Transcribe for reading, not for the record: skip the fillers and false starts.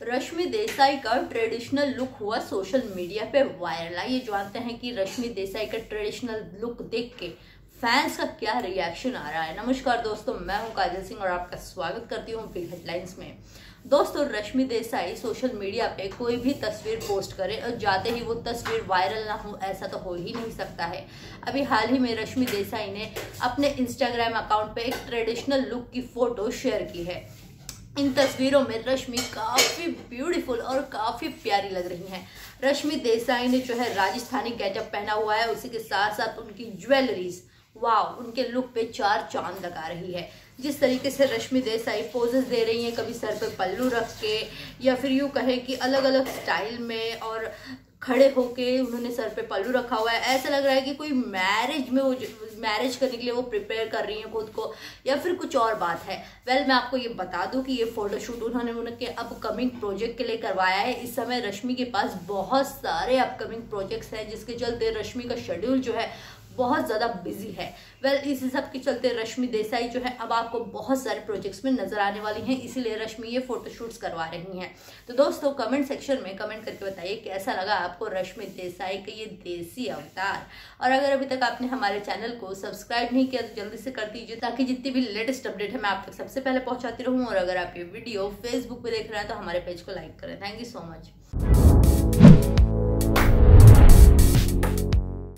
रश्मि देसाई का traditional look हुआ social media पे वायरल। आइए जानते हैं कि रश्मि देसाई का ट्रेडिशनल लुक देख के फैंस का क्या रिएक्शन आ रहा है। नमस्कार दोस्तों, मैं हूं काजल सिंह और आपका स्वागत करती हूं बिग हेडलाइंस में। दोस्तों, रश्मि देसाई सोशल मीडिया पे कोई भी तस्वीर पोस्ट करे और जाते ही वो तस्वीर वायरल ना हो, ऐसा तो हो ही नहीं सकता है। अभी हाल ही में रश्मि देसाई ने अपने इंस्टाग्राम अकाउंट पे एक ट्रेडिशनल लुक की फोटो शेयर की है। इन तस्वीरों में रश्मि काफी ब्यूटीफुल और काफी प्यारी लग रही हैं। रश्मि देसाई ने जो है राजस्थानी गेटअप पहना हुआ है, उसी के साथ साथ उनकी ज्वेलरीज वाव उनके लुक पे चार चांद लगा रही है। जिस तरीके से रश्मि देसाई पोजेस दे रही हैं, कभी सर पे पल्लू रख के या फिर यूँ कहे कि अलग अलग स्टाइल में और खड़े होके उन्होंने सर पे पल्लू रखा हुआ है। ऐसा लग रहा है कि कोई मैरिज में वो मैरिज करने के लिए वो प्रिपेयर कर रही हैं खुद को, या फिर कुछ और बात है। मैं आपको ये बता दूं कि ये फोटोशूट उन्होंने उनके अपकमिंग प्रोजेक्ट के लिए करवाया है। इस समय रश्मि के पास बहुत सारे अपकमिंग प्रोजेक्ट्स हैं, जिसके चलते रश्मि का शेड्यूल जो है बहुत ज़्यादा बिजी है। इस सब के चलते रश्मि देसाई जो है अब आपको बहुत सारे प्रोजेक्ट्स में नजर आने वाली हैं, इसीलिए रश्मि ये फोटोशूट्स करवा रही हैं। तो दोस्तों, कमेंट सेक्शन में कमेंट करके बताइए कैसा लगा आपको रश्मि देसाई का ये देसी अवतार। और अगर अभी तक आपने हमारे चैनल को सब्सक्राइब नहीं किया तो जल्दी से कर दीजिए, ताकि जितनी भी लेटेस्ट अपडेट है मैं आप तक सबसे पहले पहुंचाती रहूँ। और अगर आप ये वीडियो फेसबुक पे देख रहे हैं तो हमारे पेज को लाइक करें। Thank you so much.